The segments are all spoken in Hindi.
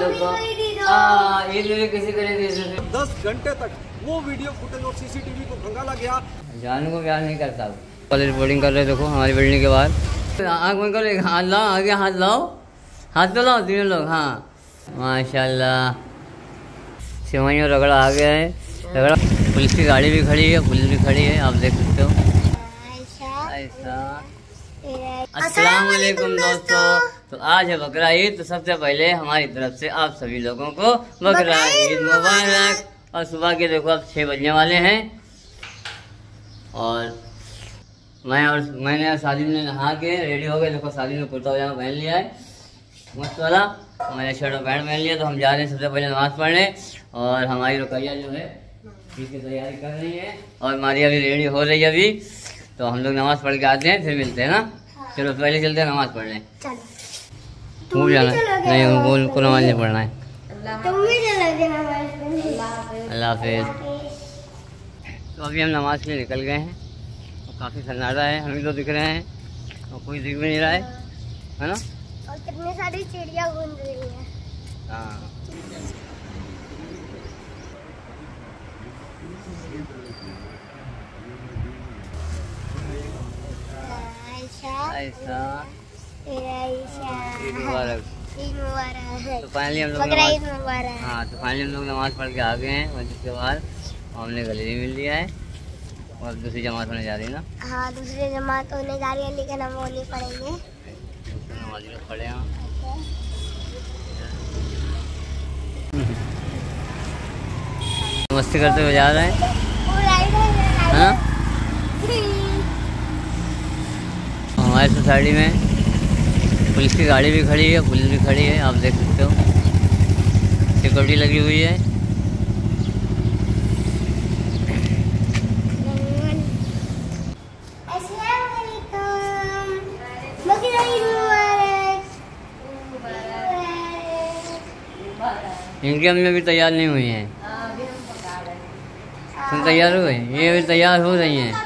लोग को ईद भी किसी को नहीं दी। 10 घंटे तक वो वीडियो फुटेज और सीसीटीवी को खंगाला गया। जानू को प्यार नहीं करता। कॉलेज रिपोर्टिंग कर रहे देखो हमारी बिल्डिंग के बाहर। आँख बंद करो, हाथ लाओ, आगे हाथ लाओ, हाथ तो लाओ तीनों लोग। हाँ माशाल्लाह, सिवई और रगड़ा आ गया है। रगड़ा पुलिस की गाड़ी भी खड़ी है, पुलिस भी खड़ी है, आप देख सकते हो। अस्सलाम वालेकुम दोस्तों, तो आज है बकरा ईद। तो सबसे पहले हमारी तरफ से आप सभी लोगों को बकरा ईद मुबारक। और सुबह के देखो अब 6 बजने वाले हैं और मैंने और साजिद ने नहा के रेडी हो गए। देखो साजिद ने कुर्ता पजामा पहन लिया है मस्त वाला, मैंने शर्ट और पैंट पहन लिया। तो हम जा रहे हैं सबसे पहले नमाज़ पढ़ने। और हमारी रुकैया जो है इसकी तैयारी कर रही है और मारिया भी रेडी हो रही है अभी। तो हम लोग नमाज़ पढ़ के आते हैं, फिर मिलते हैं ना। चलो पहले चलते हैं नमाज़ पढ़ने। तू जाना नहीं, उनको नमाज नहीं पढ़ना है। अल्लाह हाफिज़। तो अभी हम नमाज के लिए निकल गए हैं और काफ़ी सन्नाटा है, हम ही तो दिख रहे हैं और कोई दिख भी नहीं रहा है ना। और कितनी सारी चिड़िया घूम रही है। हाँ ऐसा ईद मुबारक। तो फाइनली हम लोग नमाज पढ़ के आ गए हैं मस्जिद के बाहर। हमने गले मिल लिया है और दूसरी जमात होने जा रही है ना। हाँ दूसरी जमात होने जा रही है, लेकिन हम वो नहीं पढ़ेंगे। नमाज़ी लोग पढ़े हैं। मस्ती करते हुए जा रहे हैं हाँ। हमारी सोसाइटी में पुलिस की गाड़ी भी खड़ी है, पुलिस भी खड़ी है, आप देख सकते हो। सिक्योरिटी लगी हुई है। इनकी अम्मी भी तैयार नहीं हुई हैं। तुम तैयार हुए? ये भी तैयार हो रही हैं।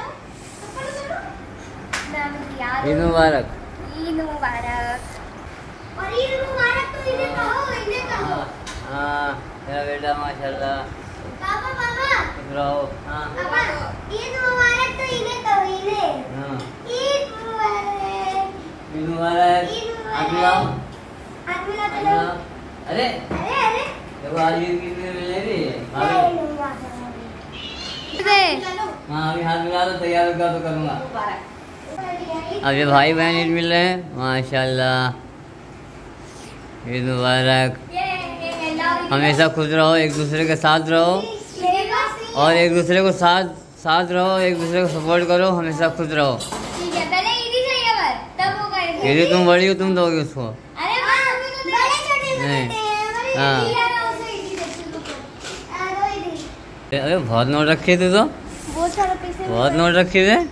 ईद मुबारक। ईद मुबारक। और ईद मुबारक तो इन्हें कहो, इन्हें कहो। हाँ मेरा बेटा माशाल्लाह। पापा पापा खुश रहो। हाँ पापा ईद मुबारक तो इन्हें कहो, इन्हें। हाँ ईद मुबारक। ईद मुबारक। हाथ मिलाओ, हाथ मिला हाथ मिलाओ। अरे अरे अरे देखो आज ईद कितने मिलेगी। हाँ अभी हाथ मिला तो तैयार होगा तो करूँगा। अब ये भाई बहन ईद मिल रहे हैं माशाल्लाह। ईद मुबारक। हमेशा खुश रहो, एक दूसरे के साथ रहो और एक दूसरे को साथ रहो, एक दूसरे को सपोर्ट करो, हमेशा खुश रहो। यदि तुम बड़ी हो तुम दोगे उसको। नहीं हाँ अरे बहुत नोट रखे थे तो, बहुत नोट रखे थे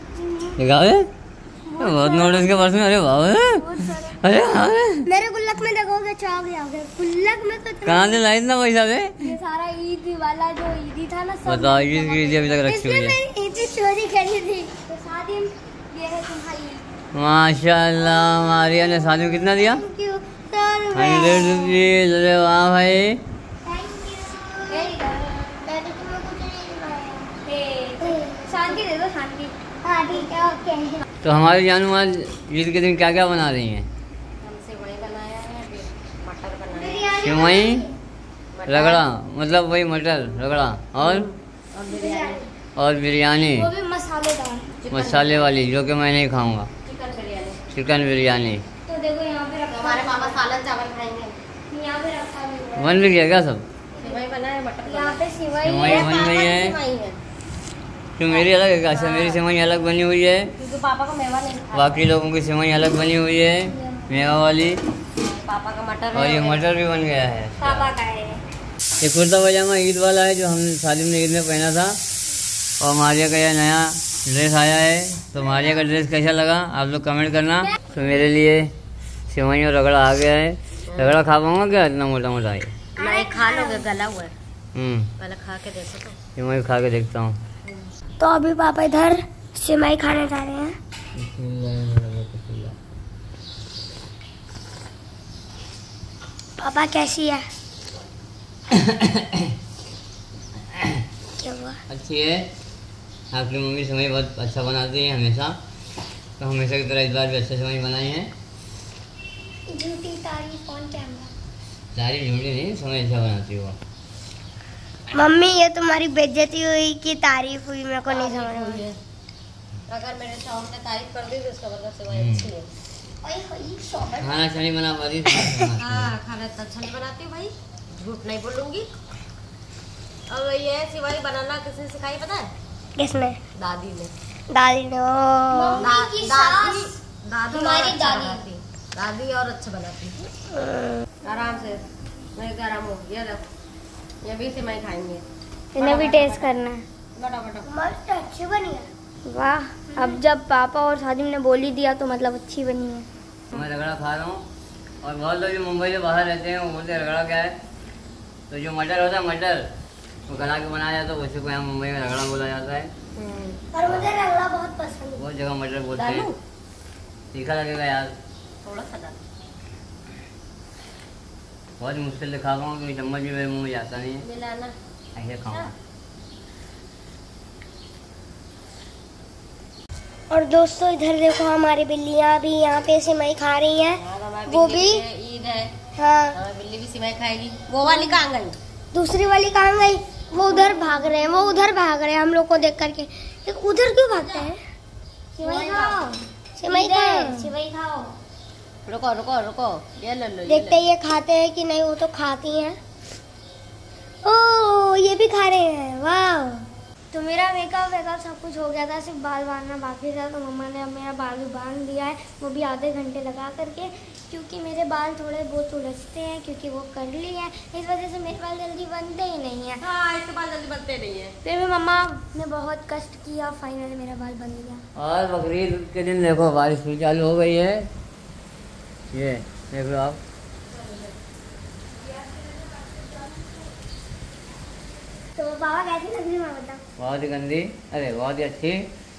बहुत नोट इसके पर्स में। अरे वाह, अरे मेरे गुल्लक में देखोगे चौक जाओगे। गुल्लक में तो कहाँ से लाई इतना पैसा से? ये सारा ईद वाला जो ईदी था ना, सब बताओ ईद की अभी तक रखी हुई है। मैंने ईदी चोरी करी थी तो शादी ये है तुम्हारी। माशाल्लाह मारिया ने शादी में कितना दिया? 100 रुपीज। अरे वाह भाई, शांति दे दो, शांति। हाँ ठीक है ओके। तो हमारी जानू आज ईद के दिन क्या क्या बना रही हैं? सेवई बनाया है, मटर बनाया है, सेवई रगड़ा मतलब वही मटर रगड़ा और बिरयानी, वो भी मसालेदार, मसाले वाली, जो कि मैं नहीं खाऊंगा। चिकन बिरयानी। तो देखो यहाँ पे रखा, हमारे पापा सालन चावल खाएंगे। यहाँ पे रखा भी बन भी गया क्या सब? सेवई बनाया, मटर यहाँ पे सेवई सिवाई बन गई है। तो मेरी अलग है क्या? अच्छा मेरी सेवई अलग बनी हुई है, क्योंकि पापा को मेवा नहीं खाता। बाकी लोगों की सेवई अलग बनी हुई है मेवा वाली। पापा का मटर और है, ये मटर भी बन गया है। पापा का है। ये कुर्ता पजामा ईद वाला है जो हम शादी में ईद में पहना था। और मारिया का यह नया ड्रेस आया है। तो मारिया का ड्रेस कैसा लगा आप लोग कमेंट करना। तो मेरे लिए सेवई और रगड़ा आ गया है। रगड़ा खा पाऊंगा क्या इतना मोटा मोटा है? नहीं खा लोगे, गला हुआ है। पहले खा के देखो तो। सेवई खा के देखता हूँ। तो अभी पापा इधर सेवई खाने जा रहे हैं। पापा कैसी है? क्या हुआ? अच्छी है। आपकी मम्मी सेवई बहुत अच्छा बनाती है हमेशा, तो हमेशा की तरह इस बार भी अच्छे सेवई बनाई है। झूठी तारीफ ऑन कैमरा। तारीफ झूठी नहीं, सेवई अच्छा बनाती हो। मम्मी ये तुम्हारी बेइज्जती हुई कि तारीफ हुई, मेरे को नहीं समझ में। अगर मेरे शौहर ने तारीफ कर दी तो उसका मतलब सेवई अच्छी है। खाना अच्छा नहीं बना पाती। हाँ, खाना तो अच्छा नहीं बनाती भाई, झूठ नहीं बोलूंगी। और ये सेवई बनाना किसने सिखाई पता है? किसने? दादी ने। दादी ने। दादी हमारी दादी और अच्छा बनाती। आराम से मैं आराम हो गया। ये भी सेवई खाएंगे, इन्हें भी टेस्ट करना है। बटा बटा मस्त अच्छी बनी है। वाह, अब जब पापा और सादिम ने बोल ही दिया तो मतलब अच्छी बनी है। मैं रगड़ा खा रहा हूँ, और बहुत लोग जो मुंबई से बाहर रहते हैं वो बोलते हैं रगड़ा क्या है। तो जो मटर होता है, मटर वो गला के बनाया जाता है, उसी को यहाँ मुंबई में रगड़ा बोला जाता है। और मुझे रगड़ा बहुत पसंद है। बहुत जगह मटर बोलते हैं। तीखा लगेगा यार, थोड़ा सा डाल। बहुत मुश्किल से खा रहा हूँ क्योंकि चम्मच भी मेरे मुँह में जाता नहीं है, मिलाना। ऐसे खाऊँ। और दोस्तों इधर देखो, हमारी बिल्लियाँ भी यहाँ पे सेवई खा रही हैं। वो भी ईद है। हाँ, बिल्ली भी सेवई खाएगी। वो वाली कहाँ गई? दूसरी वाली कहाँ गई? वो उधर भाग रहे हैं, वो उधर भाग रहे हैं हम लोग को देख करके। ये उधर क्यों भागते हैं? सेवई खाओ, सेवई खाओ, सेवई खाओ। रुको रुको रुको, ये ले लो। देखते हैं ये खाते हैं कि नहीं। वो तो खाती हैं। ओ, ये भी खा रहे हैं। वाह। तो मेरा मेकअप सब कुछ हो गया था, सिर्फ बाल बांधना बाकी था। तो मम्मा ने अब मेरा बाल भी बांध दिया है, वो भी आधे घंटे लगा करके, क्योंकि मेरे बाल थोड़े बहुत उलझते हैं, क्योंकि वो कर्ली है, इस वजह से मेरे बाल जल्दी बनते ही नहीं है। हाँ, इसके बाल जल्दी बनते नहीं है। फिर भी मम्मा ने बहुत कष्ट किया, फाइनली मेरा बाल बन गया। और बकरीद के दिन देखो बारिश भी चालू हो गई है। ये देख लो आप। तो बाबा कैसी लग रही है बता? बहुत ही गंदी, अरे बहुत ही अच्छी।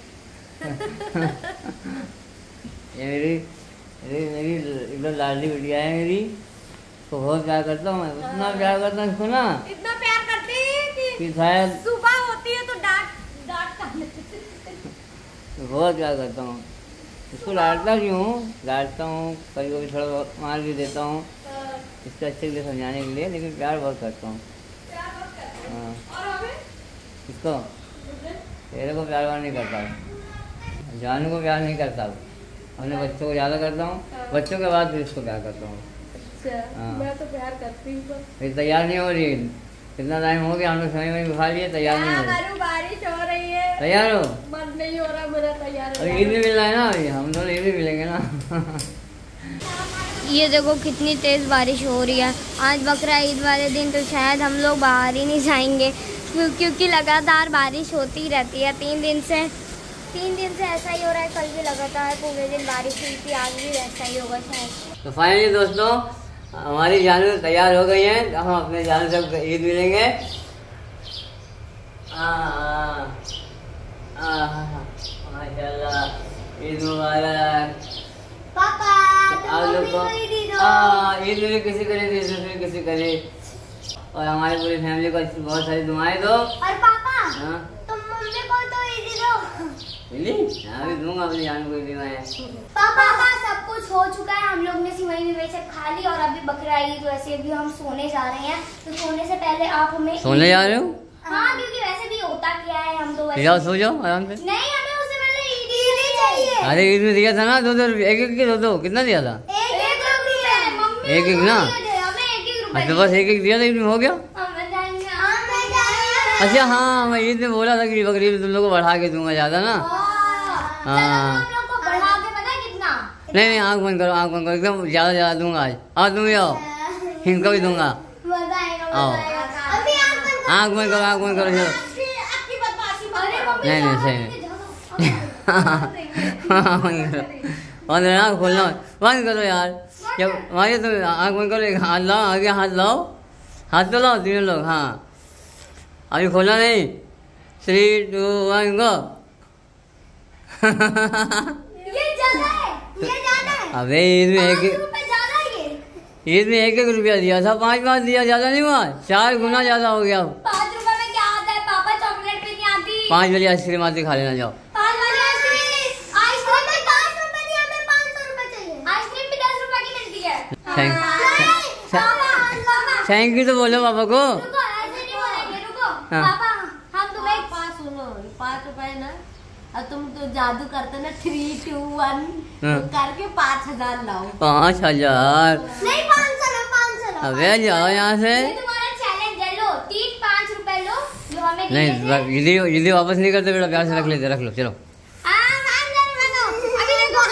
ये मेरी एकदम लाडली बिटिया है मेरी, तो बहुत प्यार करता हूँ मैं, इतना प्यार करता हूँ इसको ना, इतना प्यार करती है कि शायद सुबह होती है तो डांट बहुत प्यार करता हूँ इसको। डांटता क्यों? डांटता हूँ, कभी कभी थोड़ा बहुत मार भी देता हूँ इसको अच्छे के लिए समझाने के लिए, लेकिन प्यार बहुत करता हूँ। हाँ, इसको तेरे को प्यार नहीं करता, जानू को प्यार नहीं करता, अपने बच्चों को ज़्यादा करता हूँ, बच्चों के बाद फिर इसको प्यार करता हूँ। हाँ, मैं तो प्यार करती हूँ। फिर तैयार नहीं हो रही, कितना टाइम हो गया हम लोग समय में खा लिए, तैयार नहीं हो रही। बारिश हो रही है, तैयार हो? मन नहीं हो रहा मेरा तैयार। अभी ईद भी मिलना है ना, अभी हम दोनों ईद भी मिलेंगे ना। ये देखो कितनी तेज़ बारिश हो रही है। आज बकरा ईद वाले दिन तो शायद हम लोग बाहर ही नहीं जाएंगे, क्योंकि लगातार बारिश होती रहती है। 3 दिन से ऐसा ही हो रहा है। कल भी लगातार पूरे दिन बारिश हुई थी, आज भी वैसा ही होगा शायद। तो फाइनली दोस्तों हमारी जानू तैयार हो गई हैं, हम अपने जानू से ईद मिलेंगे। माशाल्लाह, ईद मुबारक। पापा आप लोग को ईद में किसी करे, किसी करे, और हमारी पूरी फैमिली को बहुत सारी दुआएं दो। और पापा हाँ तुम मम्मी को तो ईदी दो। मिली? हाँ भी दूंगा अपनी जानू को दुआएं। पापा सब कुछ हो चुका है, हम लोग ने सिवई में सब खा ली, और अभी बकरा ईद, वैसे भी हम सोने जा रहे हैं। तो सोने से पहले आप हमें सोने जा रहे हो? हाँ, क्योंकि वैसे भी होता क्या है, हम तो वैसे जाओ सो जाओ आराम से। नहीं, हमें उससे पहले ईदी चाहिए। अरे ईद में दिया था ना 2-2 एक के 2-2 कितना दिया था? एक रुपये मम्मी एक ना, हमें 1-1 रुपये। अच्छा बस एक दिया था, ईद में हो गया। हमें जाएंगे। अच्छा हाँ, मैं ईद में बोला था कि बकरीद तुम लोग को बढ़ा के दूंगा ज्यादा ना। हाँ, हम लोग को बढ़ा के पता है कितना? नहीं आँख बंद करो, आँख बंद करो, एकदम ज्यादा दूंगा आज। आज तुम भी आओ, इनको भी दूंगा। मजा आएगा, आओ। मजा आएगा। अभी आँख बंद करो, आँख बंद करो, चलो। आपकी बदमाशी मत करो। नहीं नहीं सही नहीं। बंद करो, आँख खोलना बंद करो यार। जब हमारे तो आँख बंद करो, एक हाथ लाओ, आगे हाथ लाओ, हाथ तो लाओ तीनों लोग। हाँ अभी खोलना नहीं। 3, 2, 1 गो। ये ज्यादा है, ये ज्यादा है। अबे ईद में एक 5 रुपए ज्यादा है ये। ईद में 1-1 रुपया दिया था, 5-5 दिया, ज्यादा नहीं हुआ, 4 गुना ज्यादा हो गया। 5 रुपए में क्या आता है पापा? चॉकलेट भी नहीं आती। 5 वाली आइसक्रीम आती, खा लेना जाओ। 5 वाली आइसक्रीम, आइसक्रीम में 10 रुपए नहीं, हमें 500 रुपए चाहिए। आइसक्रीम भी 10 रुपए की मिलती है। थैंक यू तो बोलो पापा को। रुको, ऐसे नहीं बोलेंगे, रुको। हाँ। पापा हम तुम्हें सुनो, 5 रुपए ना, अब तुम तो जादू करते ना 3, 2, 1 हाँ। करके 5000 लाओ। 5000 नहीं, 500 लो, 500 लो। अबे जाओ यहाँ से। ये तुम्हारा चैलेंज है, लो 3-5 रुपए लो जो हमें दिए नहीं थे। यदि वापस नहीं करते बेटा, प्यार से रख लेते, रख लो चलो। अभी देखो,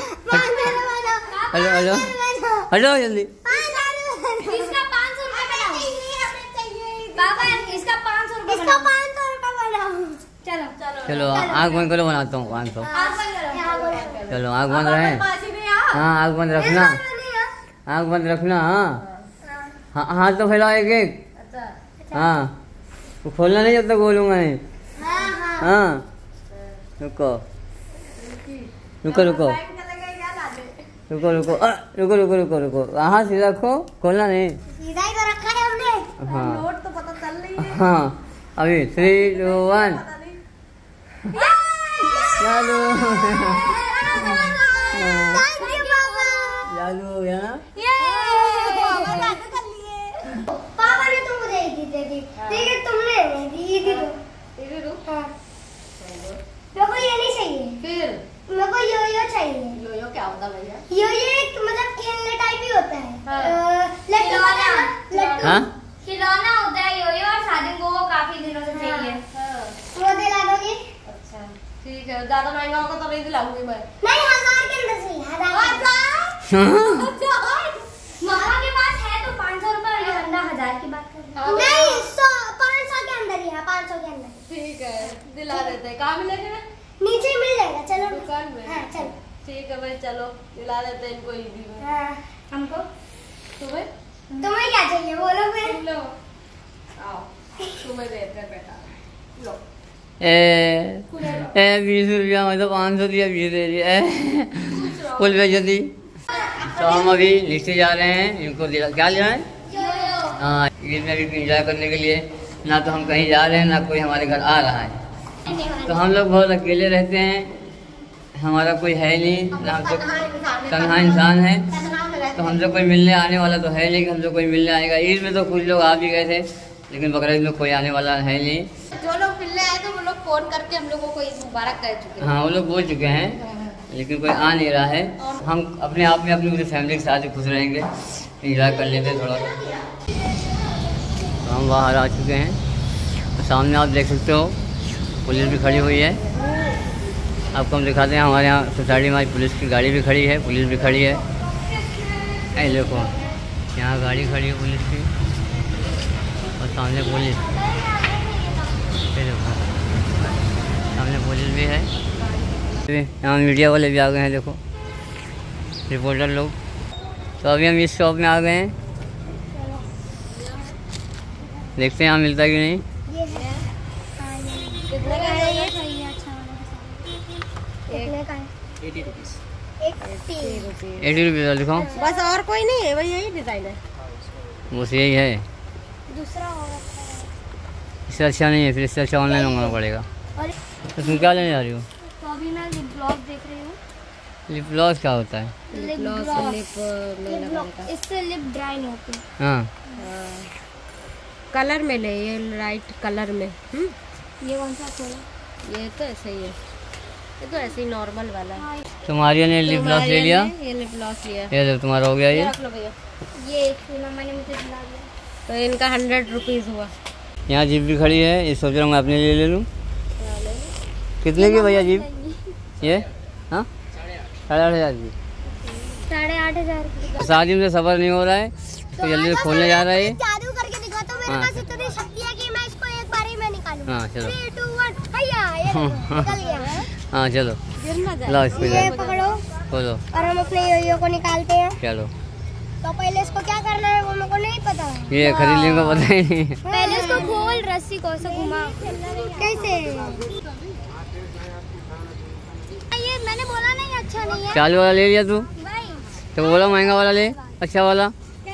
हेलो हेलो हटो जल्दी। इसका 500 रुपए बनाओ। पापा इसका 500 रुपए बनाओ। चलो चलो आँख बंद करो, बनाता हूँ 500। आग बंद करो। चलो आँख बंद रहे। हाँ आँख बंद रखना, आँख बंद रखना। हाँ हाथ तो फैलाओ 1-1। हाँ तो खोलना नहीं जब तक बोलूँगा नहीं। हाँ रुको रुको रुको रुको रुको रुको रुको रुको रुको, हाँ सीधा रखो, खोलना नहीं। सीधा ही तो रखा है हमने। हाँ नोट तो पता चल रही है। हाँ अभी 3, 2, 1 चालू। चालू हो गया ना। पापा ने तुमको दे दी, लेकिन तुमने नहीं दी थी। मेरे को ये नहीं चाहिए, फिर मेरे को यो चाहिए। यो क्या होता है भैया? यो एक मतलब खेलने टाइप ही होता है। हाँ। लट्टू हाँ खिलौना होता है यो, और शादी को वो काफी दिनों से चाहिए। वो दिला दोगे? अच्छा ठीक है, ज्यादा महंगा होगा तो नहीं दिलाऊंगी मैं। नहीं, 1000 के अंदर से। 1000 मामा के पास है तो 500 रुपए, और ये बंदा 1000 की बात कर रहा है। नहीं 500 के अंदर ही है, 500 के अंदर। ठीक है दिला देते हैं। कहाँ मिलेगा? नीचे मिल जाएगा, चलो दुकान में। हाँ चलो। ठीक है भाई चलो दिला देते हैं इनको ईदी में। हाँ, हमको तुम्हें क्या चाहिए बोलो फिर। तुम लो, आओ तुम्हें देते हैं बेटा, लो। 20 रुपया में तो 500 दिया, 20 दे दिया, फुल बेइज्जती। तो हम अभी नीचे जा रहे हैं, इनको क्या लेना है? हाँ ईद में भी इंजॉय करने के लिए, ना तो हम कहीं जा रहे हैं ना कोई हमारे घर आ रहा है। तो हम लोग बहुत अकेले रहते हैं, हमारा कोई है नहीं, ना हम लोग तन्हा इंसान है, तो हमसे कोई मिलने आने वाला तो है नहीं कि हमसे कोई मिलने आएगा। ईद में तो कुछ लोग आ भी गए थे, लेकिन बकरीद में कोई आने वाला है नहीं। जो लोग मिलने आए थे वो लोग फोन करके हम लोगों को ईद मुबारक कह चुके हैं। हाँ वो लोग बोल चुके हैं, लेकिन कोई आ नहीं रहा है। हम अपने आप में अपनी पूरी फैमिली के साथ ही खुश रहेंगे, इंजॉय कर लेते हैं थोड़ा सा। तो हम बाहर आ चुके हैं, तो सामने आप देख सकते हो पुलिस भी खड़ी हुई है। आपको हम दिखाते हैं, हमारे यहाँ सोसाइटी में पुलिस की गाड़ी भी खड़ी है, पुलिस भी खड़ी है। ऐ देखो यहाँ गाड़ी खड़ी है पुलिस की, और सामने पुलिस, देखो सामने पुलिस भी है। यहाँ मीडिया वाले भी आ गए हैं, देखो रिपोर्टर लोग। तो अभी हम इस शॉप में आ गए हैं, देखते हैं यहाँ मिलता है कि नहीं। कितने का है ये? कितने का है? 80 रुपीज़। 80 रुपये दिखाओ। बस और कोई नहीं है, वही यही डिजाइन है। बस यही है, दूसरा होगा। इससे अच्छा नहीं है, फिर इससे अच्छा ऑनलाइन मंगाना पड़ेगा। और तो तुम क्या लेने जा रही हो? तो अभी मैं लिप ग्लॉस देख रही हूँ। लिप ग्लॉस क्या होता है? लिप ग्लॉस, इससे लिप ड्राई नहीं होती। हाँ कलर में ले, ये लाइट कलर में। ये कौन सा खोला? ये तो ऐसे ही है, ये तो ऐसे ही नॉर्मल वाला है। तुम्हारी ने लिप ग्लॉस ले लिया, ये लिप ग्लॉस लिया। ये लो तुम्हारा हो गया। ये रख लो भैया। ये एक मम्मा ने मुझे दिला दिया, तो इनका 100 रुपीज़ हुआ। यहाँ जीप भी खड़ी है, ये सोच रहा हूँ मैं अपने लिए ले लूँ। कितने की भैया जीप? ये हाँ 8,500 की। 8,500 शादी में सफ़र नहीं हो रहा है, तो जल्दी से खोलने जा रहा है। जादू करके दिखा तो मेरे हाँ। पास इतनी शक्ति है कि मैं इसको एक बार ही में निकालूं। हाँ चलो। 3, 2, 1 हैया, ये देखो, निकल गया। हाँ चलो गिर ना जाए। लो इसको ये पकड़ो खोलो, और हम अपने योयो को निकालते हैं। चलो। तो पहले इसको क्या करना है वो मेरे को नहीं पता है। ये खरीद लेंगे पता ही नहीं। पहले इसको खोल, रस्सी को ऐसे घुमा। कैसे? ये मैंने बोला नहीं अच्छा नहीं है चालू वाला ले लिया तू, भाई। तो बोला महंगा वाला ले, अच्छा वाला।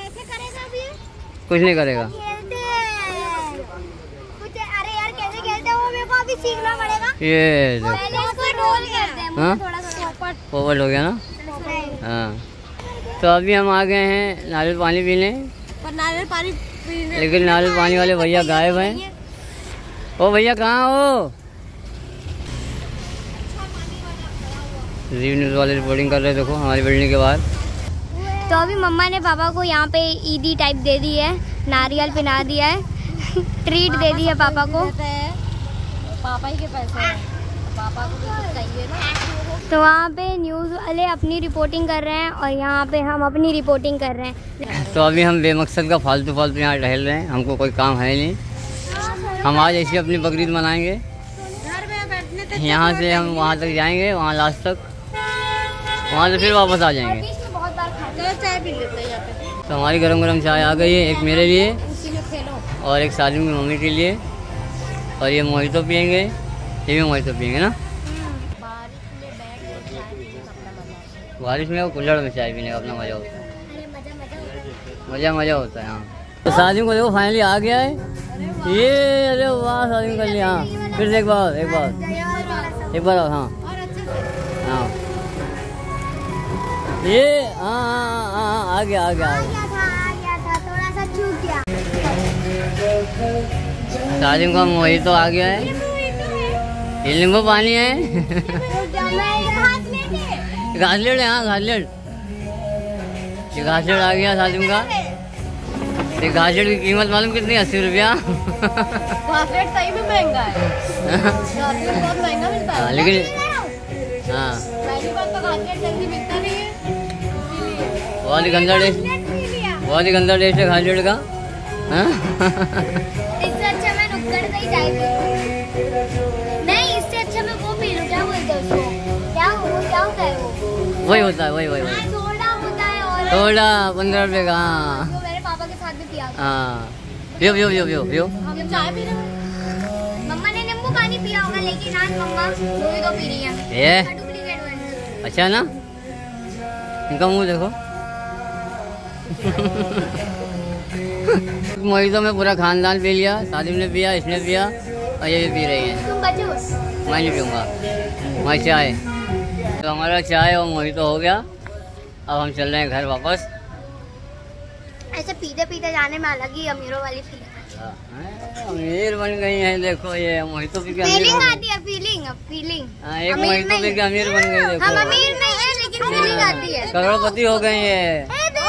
कुछ नहीं करेगा। खेलते हैं कुछ। अरे यार कैसे खेलते हैं वो मेरे को अभी सीखना पड़ेगा। ये पहले इसको रोल करते हैं। हाँ? थोड़ा सा पोपट हो गया ना। हाँ तो अभी हम आ गए हैं नारियल पानी पीने, पर नारियल पानी पीने, लेकिन नारियल पानी वाले भैया गायब हैं। ओ भैया कहाँ हो? जी न्यूज़ वाले रिपोर्टिंग कर रहे, देखो हमारी बिल्डिंग के बाहर। तो अभी मम्मा ने पापा को यहाँ पे ईदी टाइप दे दी है, नारियल पिला दिया है ट्रीट दे दी है पापा को। पापा ही के पैसे हैं, पापा को भी कुछ चाहिए ना। तो वहाँ पे न्यूज़ वाले अपनी रिपोर्टिंग कर रहे हैं और यहाँ पे हम अपनी रिपोर्टिंग कर रहे हैं। तो अभी हम बेमकसद का फालतू यहाँ टहल रहे हैं, हमको कोई काम है नहीं। हम आज ऐसे अपनी बकरीद मनाएंगे। घर में बैठने यहाँ से हम वहाँ तक जाएंगे, वहाँ लास्ट तक, वहाँ से फिर वापस आ जाएंगे। चाय पी लेते हैं यहाँ पे। तो हमारी गरम गरम चाय आ गई है, एक मेरे लिए उसी में खेलो। और एक सालिम की मम्मी के लिए। और ये मोहितो पियेंगे, ये भी मोहितो पियेंगे ना। बारिश में कुल्हड़ में चाय पीने का अपना मज़ा होता है, मज़ा होता है। हाँ तो सालिम को देखो फाइनली आ गया है ये। अरे वाह सालिम कर लिया। हाँ फिर से एक बार हाँ हाँ ये हाँ आ गया थोड़ा सा चूक गया। सालिम का मोहितो आ गया है, ये नींबू पानी है। घासलेट है, हाँ घासलेट, ये घासलेट आ गया सालिम का। ये घासलेट की कीमत मालूम कितनी? 80 रुपया। घासलेट सही में महंगा है। घासलेट बहुत महंगा मिलता है। लेकिन हाँ पहली बार तो घासलेट जल्दी मिलता नहीं है। बहुत ही गंदा टेस्ट है घासलेट का। हाँ? इससे अच्छा मैं नुक्कड़ से ही चाय पी। नहीं इससे अच्छा मैं वो पी लूँ। क्या बोलते हैं उसको? क्या होता है वो? वही होता है, वही सोडा होता है और सोडा 15 रुपये का। हाँ जो मेरे पापा के साथ भी पिया था। हाँ पियो। हम चाय पी रहे हैं। मम्मा ने नींबू पानी पिया होगा, लेकिन आज मम्मा मोहितो पी रही है। ये डुप्लीकेट वर्जन। अच्छा ना, इनका मुंह देखो। मोहितो में पूरा खानदान पी लिया, सालिम ने पिया, इसने पिया और ये भी पी रही है। तुम बचो। मैं नहीं पीऊँगा, मैं चाय। तो हमारा चाय और मोहितो हो गया। अब हम चल रहे हैं घर वापस। ऐसे पीते पीते जाने में अलग ही अमीरों वाली फीलिंग अमीर बन गई है, देखो ये मोहितो पी के अमीर आती है। फीलिंग हाँ, एक मोहितो पी के अमीर बन गई। देखो हम अमीर नहीं है लेकिन फीलिंग आती है। करोड़पति हो गई है।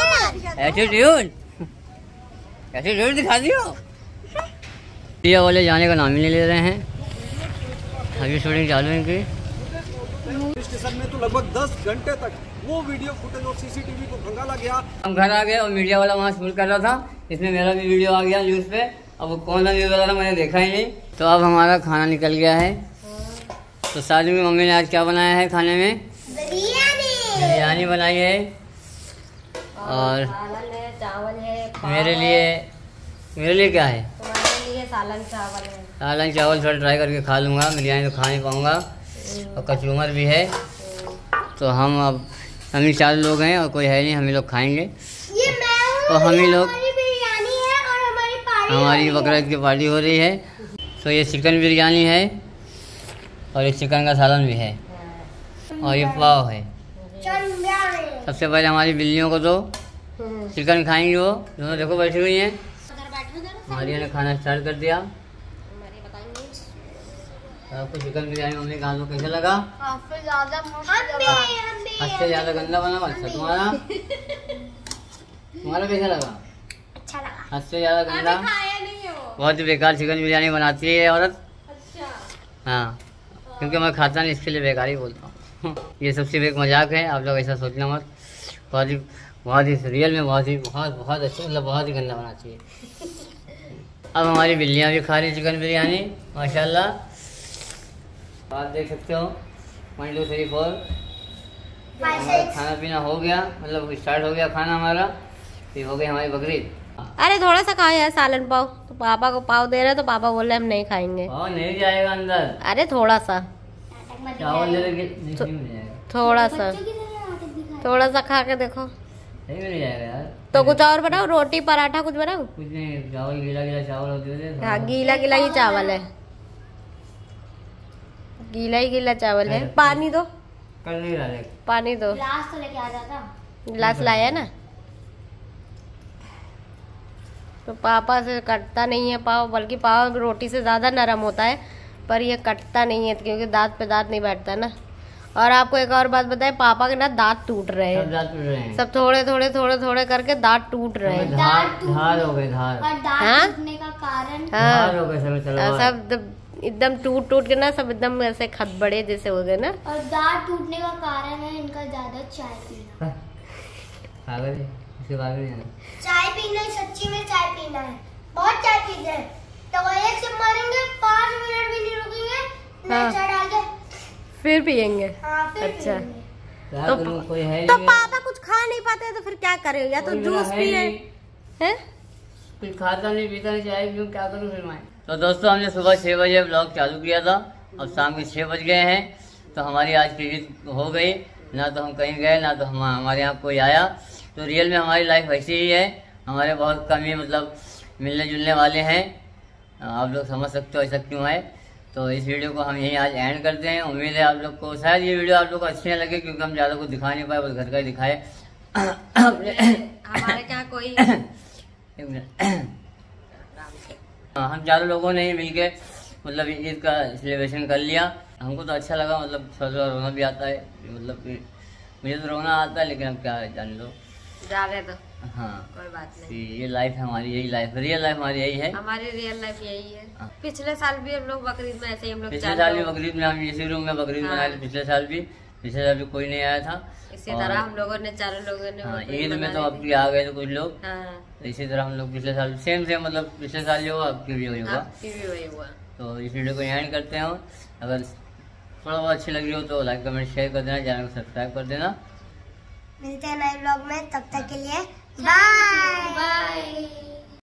एटीट्यूड दिखा दियो। ये वाले जाने का नाम ही नहीं ले रहे हैं, अभी शूटिंग चालू है इनकी। स्टेशन में तो लगभग 10 घंटे तक वो वीडियो फुटेज और सीसीटीवी को खंगाला गया। हम घर आ गए और मीडिया वाला वहाँ शूट कर रहा था, इसमें मेरा भी वीडियो आ गया न्यूज़ पे। अब वो कौन सा न्यूज़ वाला था मैंने देखा ही नहीं। तो अब हमारा खाना निकल गया है। तो सालिम की मम्मी ने आज क्या बनाया है खाने में? बिरयानी बनाई है। और चावल है। मेरे लिए क्या है? तुम्हारे लिए सालन चावल है। सालन चावल थोड़ा ट्राई करके खा लूँगा, बिरयानी तो खा नहीं पाऊँगा। और कचूमर भी है। तो हम 4 लोग हैं और कोई है नहीं, हम ही लोग खाएंगे। तो हम ही लोग, हमारी बकरीद की पार्टी हो रही है। तो ये चिकन बिरयानी है और ये चिकन का सालन भी है और ये पुलाव है। सबसे पहले हमारी बिल्लियों को तो चिकन खाएंगे, वो दोनों देखो बैठी हुई हैं। मारिया ने खाना स्टार्ट कर दिया। आपको चिकन बिरयानी मम्मी कहा तो कैसा लगा? सबसे ज़्यादा गंदा बना। अच्छा तुम्हारा कैसा लगा? अच्छा लगा। हद से ज़्यादा गंदा, बहुत ही बेकार चिकन बिरयानी बनाती है ये औरत। हाँ क्योंकि मैं खाता नहीं, इसके लिए बेकार ही बोलता हूँ। ये सबसे एक मजाक है, आप लोग ऐसा सोचना मत। बहुत ही रियल में बहुत अच्छा, मतलब बहुत ही गंदा बनाती है। अब हमारी बिल्लियाँ भी खा रही चिकन बिरयानी माशाल्लाह। आप देख सकते हो 1 2 3 4 खाना पीना हो गया, मतलब स्टार्ट हो गया खाना हमारा। फिर हो गई हमारी बकरीद। अरे थोड़ा सा खाया है सालन पाव, तो पापा को पाव दे रहे तो पापा बोल रहे हम नहीं खाएंगे। और नहीं जाएगा अंदर। अरे थोड़ा सा चावल ले लेके नहीं जाएगा। थोड़ा सा खा के देखो। सही में नहीं जाएगा यार। तो कुछ और बनाओ, रोटी पराठा कुछ बनाओ। कुछ नहीं, चावल गीला गीला चावल होते थे। हाँ गीला गीला ही चावल है, गीला ही गीला चावल है। पानी दो, कल नहीं डाले। पानी दो। गिलास तो लेके आ जाता। गिलास लाया ना। तो पापा से कटता नहीं है पाव, बल्कि पाव रोटी से ज्यादा नरम होता है, पर ये कटता नहीं है क्योंकि दांत पे दांत नहीं बैठता ना। और आपको एक और बात बताए, पापा के ना दांत टूट रहे सब हैं, दांत टूट रहे हैं। सब थोड़े थोड़े करके दांत टूट रहे हैं। धार हो गए, धार। और दांत टूटने का कारण धार हो गए सब एकदम टूट के ना, सब एकदम ऐसे खदबड़े जैसे हो गए ना। और दांत टूटने का कारण है इनका ज्यादा चाय पीना। पागल है, इसके बारे में चाय पीना है, सच्ची में चाय पीना है, बहुत चाय पीते हैं। तो वो एक सिप मारेंगे, 5 मिनट भी नहीं रुकेंगे, हाँ। चाय डाल के फिर पियेंगे। हाँ, फिर अच्छा। पिएंगे। तो कोई है तो नहीं, पापा कुछ खा नहीं पाते तो फिर क्या करे, या तो कोई जूस है पिए नहीं। हैं। कुछ खाता नहीं पीता नहीं, चाय पीऊँ, क्या करूँ फिर मैं। तो दोस्तों हमने सुबह 6 बजे ब्लॉग चालू किया था, अब शाम के 6 बज गए हैं। तो हमारी आज की ईद हो गई, ना तो हम कहीं गए ना तो हमारे यहाँ कोई आया। तो रियल में हमारी लाइफ ऐसी ही है, हमारे बहुत कम ही मतलब मिलने जुलने वाले हैं। आप लोग समझ सकते हो ऐसा क्यों है। तो इस वीडियो को हम यहीं आज एंड करते हैं। उम्मीद है आप लोग को शायद ये वीडियो आप लोग को अच्छी ना लगे, क्योंकि हम ज़्यादा कुछ दिखा नहीं पाए, बस घर का ही दिखाए। हमारे क्या कोई एक मिनट। हम चारों लोगों ने ही मिलके मतलब ईद का सेलिब्रेशन कर लिया। हमको तो अच्छा लगा, मतलब थोड़ा थोड़ा रोना भी आता है, मतलब मुझे तो रोना आता है, लेकिन अब क्या है, जान लो। जाने दो, हाँ कोई बात नहीं। ये लाइफ है हमारी, यही लाइफ, रियल लाइफ हमारी यही है। हमारी रियल लाइफ यही है। हाँ। पिछले साल भी हम लोग बकरीद में ऐसे ही हम लोग पिछले साल भी बकरीद में हम इसी रूम में बकरीद मनाए थे। पिछले साल भी कोई नहीं आया था। इसी तरह हम लोगों ने, चारों लोगों ने हाँ, बकरीद ईद में मना तो ली अब भी आ गए थे कुछ लोग। थी। हाँ, इसी तरह हम लोग पिछले साल सेम मतलब पिछले साल जो हुआ अब भी वही होगा। आपकी भी वही हुआ। तो इस वीडियो को एंड करते हैं। अगर थोड़ा बहुत अच्छी लग रही हो तो लाइक कमेंट शेयर कर देना, चैनल को सब्सक्राइब कर देना। मिलते हैं नए ब्लॉग में, तब तक के लिए बाय बाय।